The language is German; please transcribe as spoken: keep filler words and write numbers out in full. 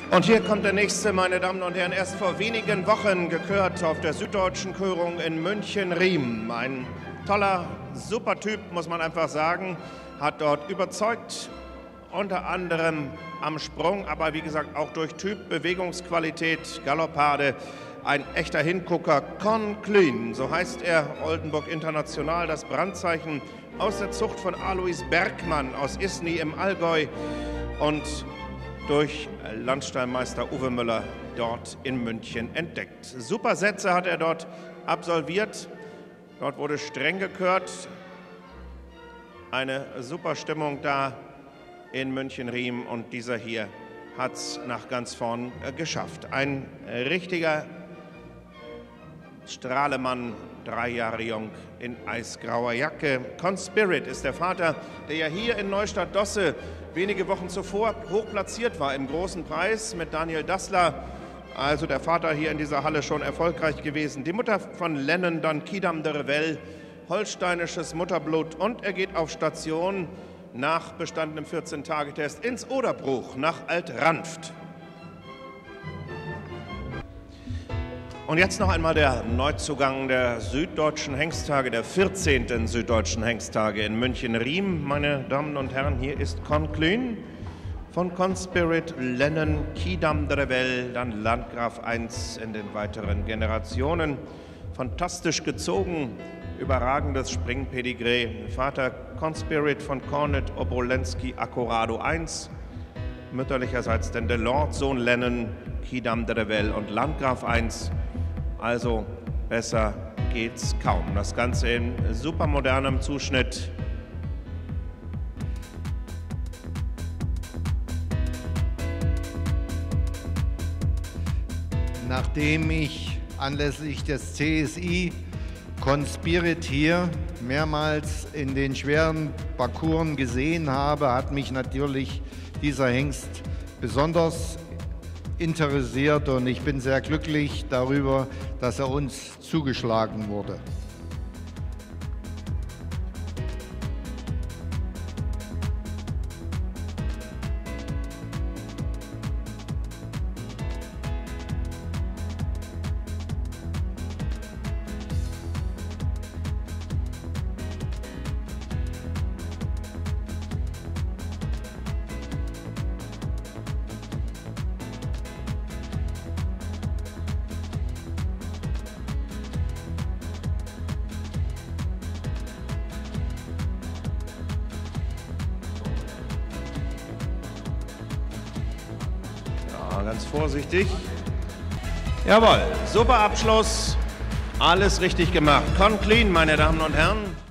Und hier kommt der nächste, meine Damen und Herren, erst vor wenigen Wochen gekürt auf der Süddeutschen Körung in München-Riem. Ein toller, super Typ, muss man einfach sagen, hat dort überzeugt, unter anderem am Sprung, aber wie gesagt auch durch Typ, Bewegungsqualität, Galoppade. Ein echter Hingucker, Con Clune, so heißt er, Oldenburg International, das Brandzeichen aus der Zucht von Alois Bergmann aus Isny im Allgäu und durch Landstallmeister Uwe Müller dort in München entdeckt. Super Sätze hat er dort absolviert, dort wurde streng gekürt, eine super Stimmung da in München-Riem und dieser hier hat es nach ganz vorn geschafft. Ein richtiger Strahlemann, drei Jahre jung, in eisgrauer Jacke. Conspirit ist der Vater, der ja hier in Neustadt-Dosse wenige Wochen zuvor hoch platziert war im großen Preis mit Daniel Dassler. Also der Vater hier in dieser Halle schon erfolgreich gewesen. Die Mutter von Lennon, dann Quidam de Revel, holsteinisches Mutterblut und er geht auf Station nach bestandenem vierzehn-Tage-Test ins Oderbruch nach Alt-Ranft. Und jetzt noch einmal der Neuzugang der Süddeutschen Hengsttage, der vierzehnten Süddeutschen Hengsttage in München-Riem. Meine Damen und Herren, hier ist Con Clune von Conspirit, Lennon, Quidam de Revel, dann Landgraf eins in den weiteren Generationen. Fantastisch gezogen, überragendes Springpedigree. Vater Conspirit von Cornet Obolensky Accorado eins, mütterlicherseits denn der Lord, Sohn Lennon, Quidam de Revel und Landgraf eins. Also besser geht's kaum. Das Ganze in supermodernem Zuschnitt. Nachdem ich anlässlich des C S I Conspirit hier mehrmals in den schweren Parcours gesehen habe, hat mich natürlich dieser Hengst besonders interessiert und ich bin sehr glücklich darüber, dass er uns zugeschlagen wurde. Ganz vorsichtig. Jawohl, super Abschluss. Alles richtig gemacht. Con Clune, meine Damen und Herren.